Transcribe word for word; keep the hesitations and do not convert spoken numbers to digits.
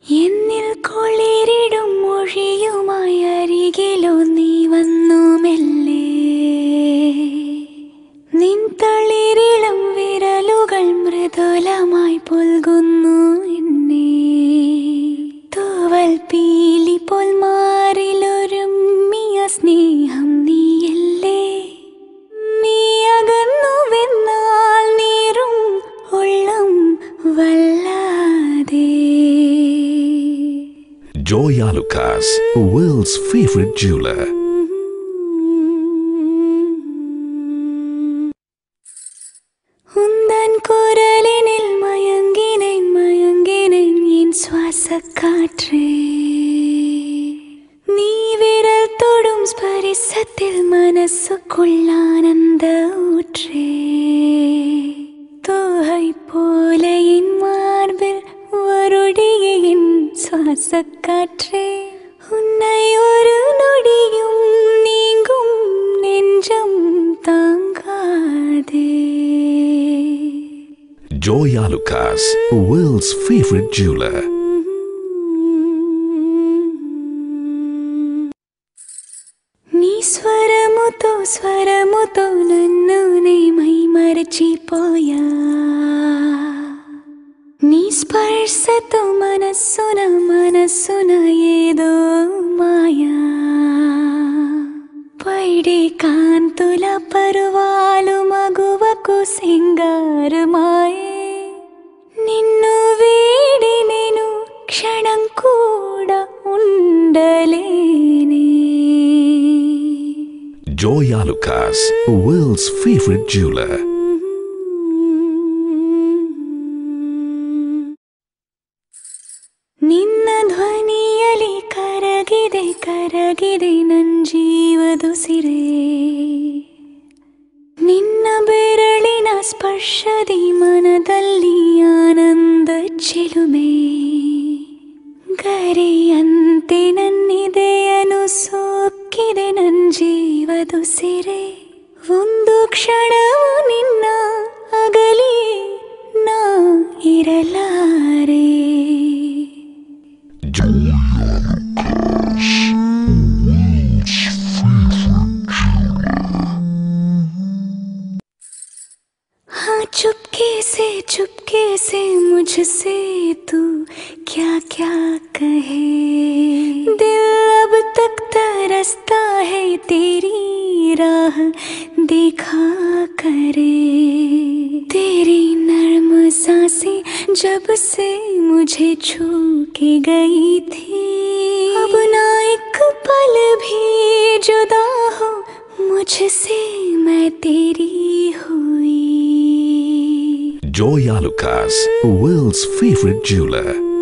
എന്നിൽ കുളിരിടും മൊഴിയുമായി അരികിലോ നീ വന്നു മെല്ലെ. നിൻ തളിരിളം വിരലുകൾ മൃദുലമായി പുൽകുന്നു എന്നെ. തൂവൽ പീലി പോൽ മാറിലൊരുമ്മിയ സ്നേഹം നീയല്ലേ. നീ അകന്നുവെന്നാൽ നീറും ഉള്ളം വല്ലാതെ. Joy Alucas, world's favorite jeweler. ഉന്തൻ കുരലിനിൽ മയങ്ങിനേൻ മയങ്ങിനേൻ എൻ ശ്വാസക്കാற்றേ. നീ വിരൽ തൊടും സ്പരിശത്തിൽ മനസ്സുക്കുള്ളാനന്ദ ഊற்றേ. തോഹൈ പോലെ എൻ മാർബിൽ വരുടിയ എൻ ശ്വാസക്കാற்றേ. ഉന്നൈ ഒരു നൊടിയും നീങ്ങും Nenjam താങ്കാതെ. Joy Alucas, world's favorite jeweler. నీ స్వరముతో స్వరముతో నన్ను నే మై మరచిపోయా. నీ స్పర్శతో మనస్సున మనస్సున ఏదో మాయా. పైడే కాంతుల పరువాలు మగువకు సింగారమాయే. నిన్ను వీడి నేను క్షణం కూడా ఉండలేనే. Joy Alucas, world's favorite jeweler. ನಿನ್ನ ಧ್ವನಿಯಲಿ ಕರಗಿದೆ ಕರಗಿದೆ ನನ್ ಜೀವದುಸಿರೇ. ನಿನ್ನ ಬೆರಳಿನ ಸ್ಪರ್ಶದಿ ಮನದಲ್ಲಿ ಆನಂದ ಚಿಲುಮೆ. ಗರಿಯಂತೆ ನನ್ನಿದೆಯನು ಸೋಕಿದೆ ನನ್ ಜೀವದುಸಿರೇ. ಒಂದು ಕ್ಷಣವು ನಿನ್ನ ಅಗಲಿ ನಾ ಇರಲಾರೆ. हाँ चुपके से चुपके से मुझसे तू क्या क्या कहे. दिल अब तक तरसता है तेरी राह देखा करे. तेरी नर्म सांसें जब से मुझे छू के गई थी. अब ना एक पल भी जुदा हो मुझसे मैं तेरी हुई. Joy Alucas, world's favorite jeweler.